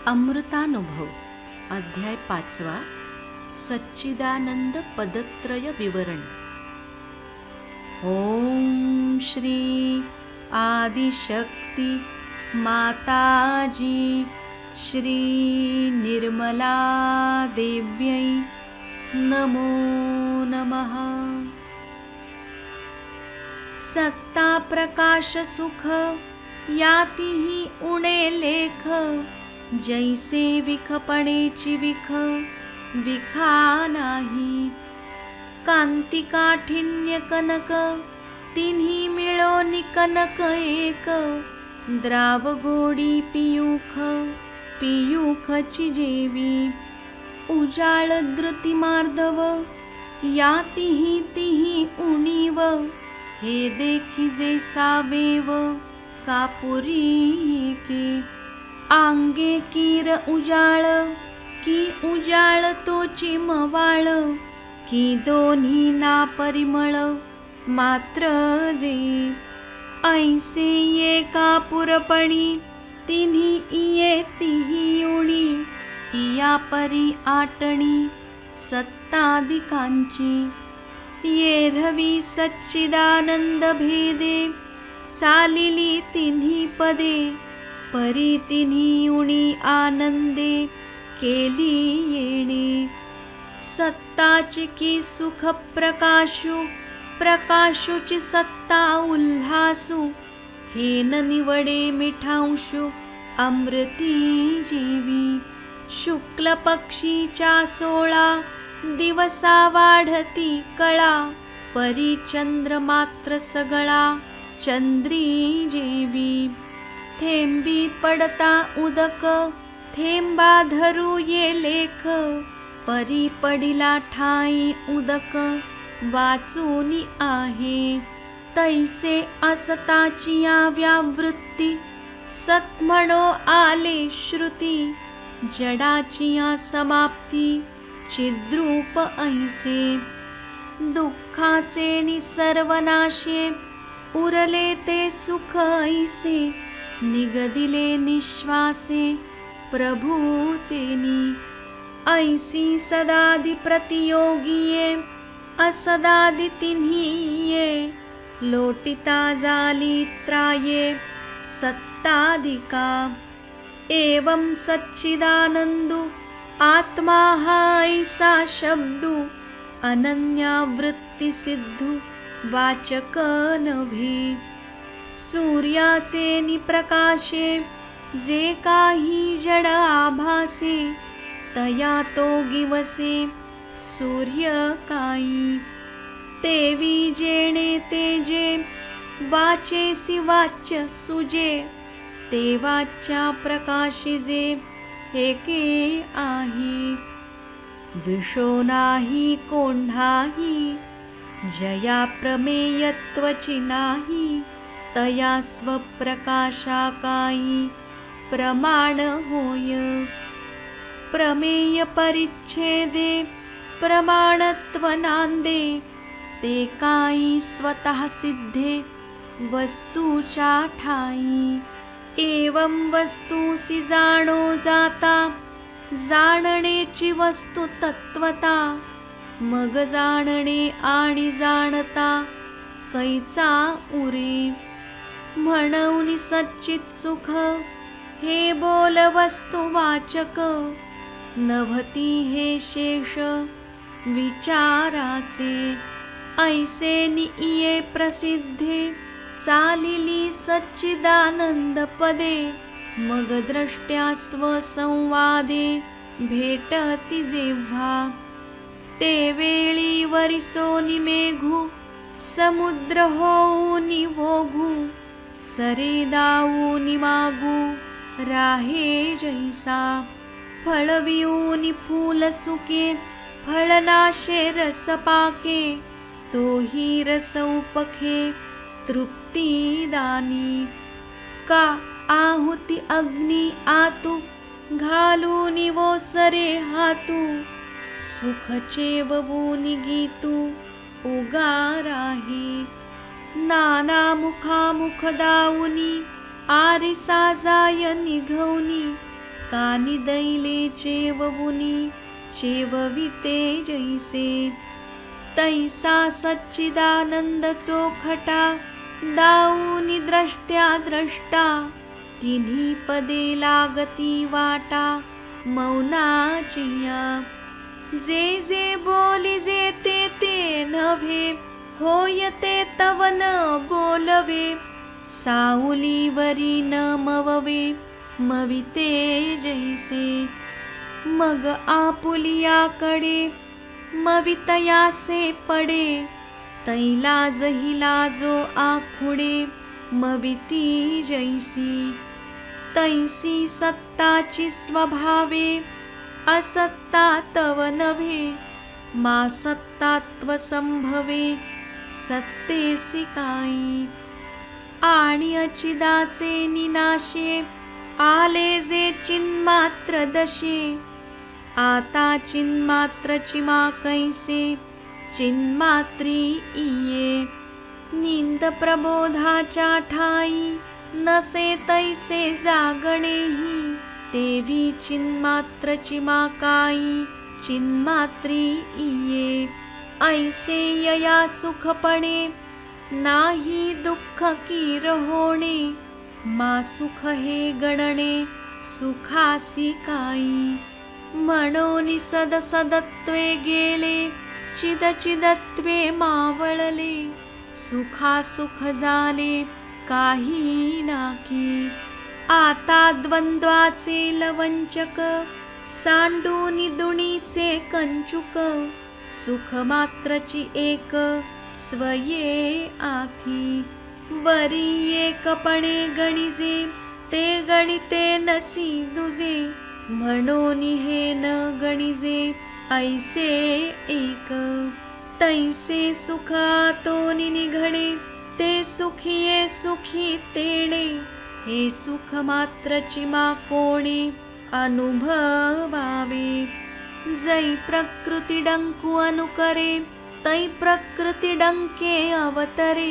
अमृतानुभव अध्याय 5 सच्चिदानंद पदत्रय विवरण। ओम श्री आदिशक्ति माताजी श्री निर्मला देव्यै नमो नमः। सत्ता प्रकाश सुख यातीही उणे लेख, जैसे विखपणेची विख विखा नाही। कांती काठिन्य कनक तिन्ही मिळोनी कनक एक, द्राव गोडी पियूख पियूखची जेवी। उजाळ धृती मार्दव यातीही तिही उणीव, हे देखिजे सावेव कापुरी के। आंगे कीर उजाळ की उजाळ तोची मवाळ, की दोन्ही ना परिमळ मात्र जे। ऐसे ये कापुरपणी तिन्ही इये तिही उणी, इया परी आटणी सत्तादिकांची। ये रवी सच्चिदानंद भेदे चालिली तिन्ही पदे, परी तिन्ही उणी आनंदे केली येणे। सत्ताची की सुख प्रकाशु प्रकाशुची सत्ता उल्हासु, हे न निवडे मिठांशु अमृती जीवी। शुक्ल पक्षीच्या 16 दिवसा वाढती कळा, परी चंद्र मात्र सगळा चंद्री जेवी। थेंबी पडता उदक थेंबा धरू ये लेख, परी पडिला ठाई उदक वाचूनी आहे। तैसे असताची या व्यावृत्ती सत म्हणो आले श्रुती, जडाची या समाप्ती चिद्रूप ऐसे। दुःखाचे नि सर्वनाशे उरले ते सुख ऐसे, निगदिले निश्वासे प्रभूचेनी। ऐसी सदादि प्रतियोगिये असदादि तिन्हीये, लोटिता जाली त्राये सत्तादिका। एवं सच्चिदानंदु आत्मा हा ऐसा शब्दु, अनन्यावृत्ती सिद्धू वाचक नव्हे। सूर्याचे नि प्रकाशे जे काही जड आभासे, तया तो गिवसे सूर्य काई। तेवी जेणे तेजे वाचेसी वाच्य सुजे, ते वाच्या प्रकाशिजे एके आहे। विषो नाही कोंढाही जया प्रमेयत्वची नाही, तया स्वप्रकाशा काई प्रमाण होय। प्रमेय परिच्छेदे प्रमाणत्व नांदे, ते काई स्वतः सिद्धे वस्तूच्या ठाई। एवं वस्तूसी जाणो जाता, जाणणेची वस्तू तत्वता। मग जाणणे आणि जाणता कैचा उरे। म्हणून सच्चित सुख हे बोल वस्तु वाचक, नभती हे शेष विचाराचे। ऐसे निये प्रसिद्धे चालिली सच्चिदानंद पदे, मग द्रष्ट्या स्वसंवादे भेटती जेव्हा। ते वेळी वरिसोनी मेघू समुद्र होऊनी ओघू, सरे दाऊनी मागू राहे जैसा। फळविऊनी फूल सुके फळनाशे रस पाके, तोही रस उपखे तृप्ती दानी। का आहुती अग्नी आतू घालूनी वो सरे हातू, सुख चेववूनी गीतू उगाराही। नाना मुखामुख दाऊनी आरिसा जाय निघवनी, कानी दैले चेववुनी चेवविते जैसे तैसा सच्चिदानंद चोखटा दाऊनी द्रष्ट्या द्रष्टा तिन्ही पदे लागती वाटा मौनाचिया जे जे बोली जे ते नव्हे होय ते तव न बोलवे साऊलीवरी न मववे मविते जैसे मग आपुलियाकडे मवितयासे पडे तैला जहिला जो आखुडे मविती जैसी तैसी सत्ताची स्वभावे असत्ता तव नव्हे मा सत्तात्व संभवे सत्तेसी काई आणि अचिदाचे निनाशे आले जे चिन्मात्र दशे आता चिन्मात्रची मा कैसे चिन्मात्री इये निंद प्रबोधाच्या ठाई नसे तैसे जागणेही देवी चिन्मात्रची मा काई चिन्मात्री इये ऐसे यया सुखपणे नाही दुःख कीर होणे मा सुख हे गणणे सुखासी काई म्हणून सदसदत्वे गेले चिदचिदत्वे मावळले सुखासुख झाले काही नाकी आता द्वंद्वाचे लवंचक सांडूनी दुणीचे कंचुक सुख मात्रची एक स्वये आथी वरी एकपणे गणिजे ते गणिते नसी दुजे म्हणून हे न गणिजे ऐसे एक तैसे सुख आतोनी निघणे ते सुखिये सुखी तेणे हे सुख मात्रची मा कोणे अनुभवावे जै प्रकृती डंकु अनुकरे तै प्रकृती डंके अवतरे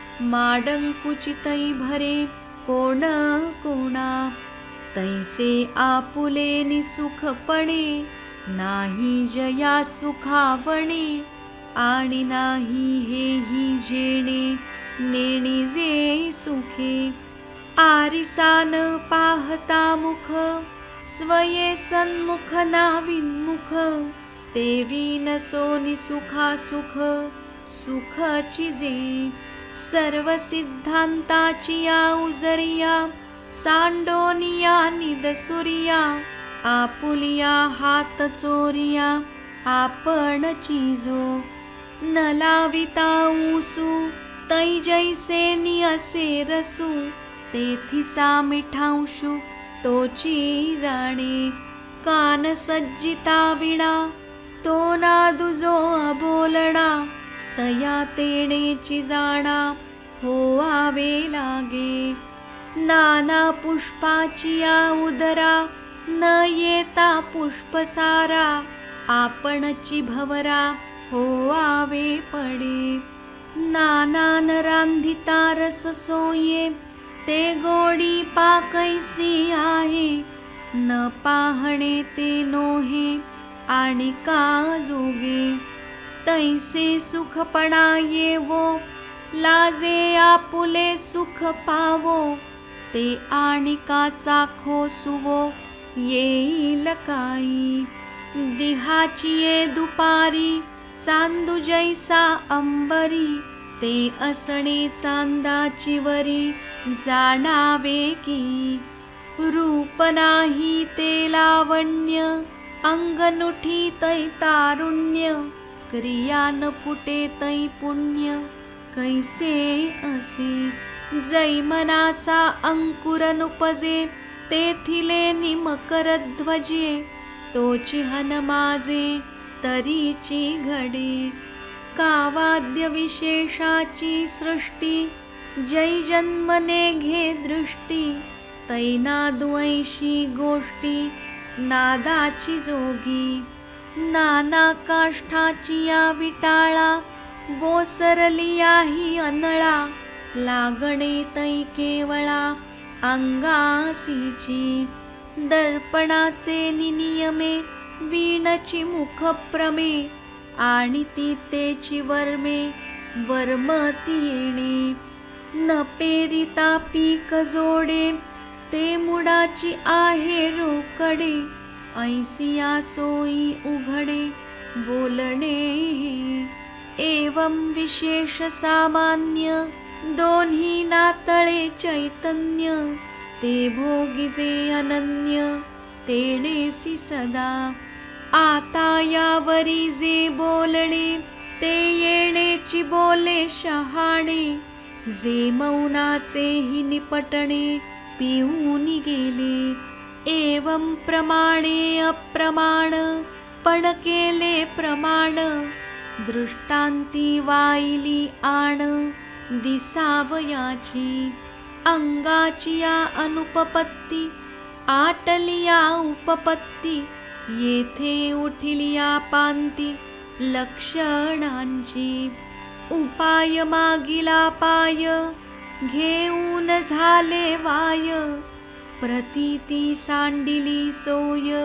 माडंकुची तै भरे कोण कोणा तैसे आपुले निसुखपणे नाही जया सुखावणे आणि नाही हेही जेणे नेणे जे सुखे आरिसान पाहता मुख स्वये सन्मुख नाविन्मुख देवी नसोनी सुखा सुख सुखची जे सर्व सिद्धांताची या उजरिया सांडोनिया निदसुरिया आपुलिया हात चोरिया आपण चिजो न लाविता ऊसू तै जैसे नि असे रसू तेथीचा मिठांशू तोची जाणे कान सज्जिता विणा तो नादुजो अबोलणा तया तेणेची जाणा होवावे लागे नाना पुष्पाची या उदरा न येता पुष्पसारा आपणची भवरा होवावे पडे नाना न रांधिता रस सोये ते गोडी पाकैसी आहे न पाहणे ते नोहे आणि का जोगे तैसे सुखपणा येवो लाजे आपुले सुख पावो ते आणि का चाखो सुवो येईल काई दिहाची ये दुपारी चांदू जैसा अंबरी ते असणे चांदाची वरी जाणावे की रूप नाही ते लावण्य अंगनुठी तै तारुण्य क्रिया न फुटे तै पुण्य कैसे असे जै मनाचा अंकुर नुपजे तेथिले निमकर ध्वजे तोची हन माझे तरीची घडे कावाद्य विशेषाची सृष्टी जै जन्मने घे दृष्टी तैनाद्वैशी गोष्टी नादाची जोगी नाना काष्ठाची या विटाळा गोसरलिया ही अनळा लागणे तै केवळा अंगासीची दर्पणाचे निनियमे वीणची मुखप्रमे आणि ती तेची वर्मे वर्मती येणे न पेरिता पीक जोडे ते मुडाची आहे रोकडे ऐसिया सोयी उघडे बोलणे एवं विशेष सामान्य दोन्ही नातळे चैतन्य ते भोगिजे अनन्य तेणेसी सदा आता यावरी जे बोलणे ते येणेची बोले शहाणे जे मौनाचे हि निपटणे पिऊन गेले एवं प्रमाणे अप्रमाण पण केले प्रमाण दृष्टांती वाईली आण दिसावयाची अंगाची या अनुपपत्ती आटलिया उपपत्ती येथे उठिलिया पांती लक्षणांची उपाय मागिला पाय घेऊन झाले वाय प्रतीती सांडिली सोय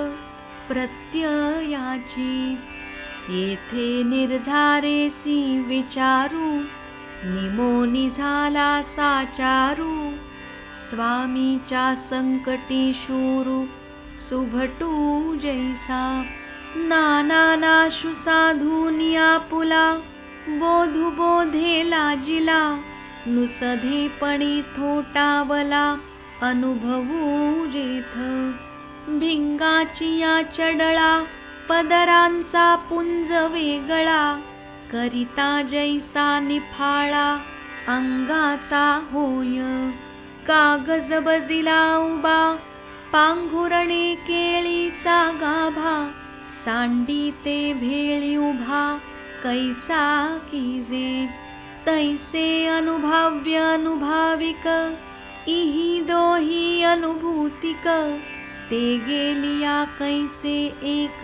प्रत्ययाची येथे निर्धारेसी विचारू निमोनी झाला साचारू स्वामीच्या संकटी शूरू सुभटू जैसा नाना नाशु साधूनी आपुला बोधू बोधे लाजिला नुसधेपणी थोटावला अनुभवू जेथ भिंगाची या चडळा पदरांचा पुंज वेगळा करिता जैसा निफाळा अंगाचा होय कागज बजिला उबा पांघुरणे केळीचा गाभा सांडी ते भेळी उभा कैचा कीजे तैसे अनुभाव्य अनुभाविक इही दोही अनुभूतिक ते गेलिया कैचे एक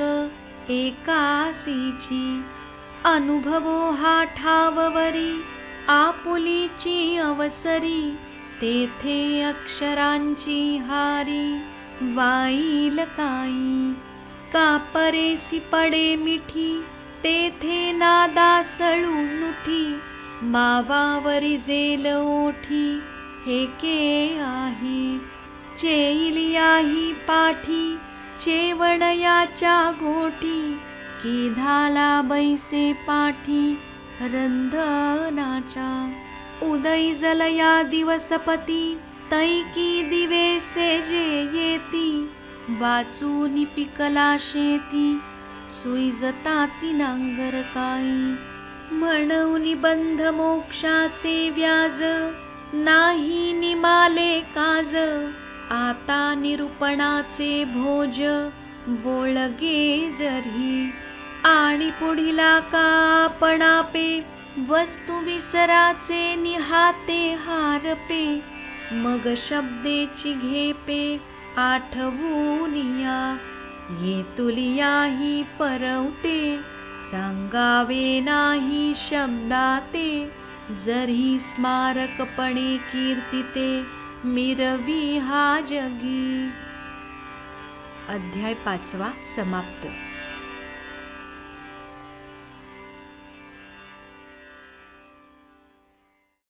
एकासीची अनुभवो हा ठाववरी आपुलीची अवसरी तेथे अक्षरांची हारी वाईल काई कापरेसी पडे मिठी तेथे नादासळू नुठी मावावरी जेल ओठी हे के आहे चेलियाही पाठी चेवणयाच्या गोठी की धाला बैसे पाठी रंधनाच्या उदय जलया दिवसपती तैकी दिवेसे जे येती वाचून पिकला शेती सुईजता ती नांगर काई म्हणून बंध मोक्षाचे व्याज नाही निमाले काज आता निरूपणाचे भोज बोळगे जरी आणि पुढिला का आपणापे वस्तू विसराचे निहाते हारपे मग शब्देची घेपे आठवूनिया ये तुलियाही परवते सांगावे नाही शब्दाते जरी स्मारकपणे कीर्तिते मिरवी हा जगी. अध्याय 5 समाप्त.